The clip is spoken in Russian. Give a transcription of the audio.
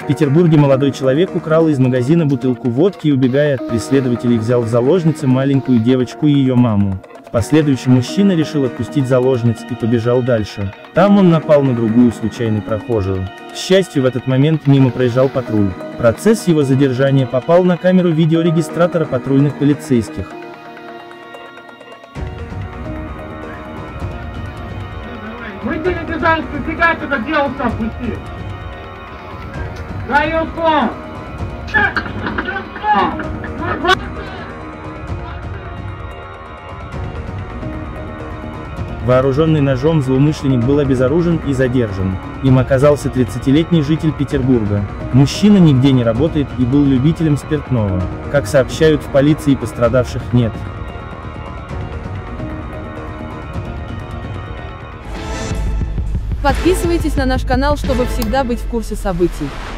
В Петербурге молодой человек украл из магазина бутылку водки и, убегая от преследователей, взял в заложницы маленькую девочку и ее маму. В последующем мужчина решил отпустить заложниц и побежал дальше. Там он напал на другую случайную прохожую. К счастью, в этот момент мимо проезжал патруль. Процесс его задержания попал на камеру видеорегистратора патрульных полицейских. Выйди, пожалуйста, фига ты так делал, сам пусти. Дай ее сон! Вооруженный ножом злоумышленник был обезоружен и задержан. Им оказался 30-летний житель Петербурга. Мужчина нигде не работает и был любителем спиртного. Как сообщают в полиции, пострадавших нет. Подписывайтесь на наш канал, чтобы всегда быть в курсе событий.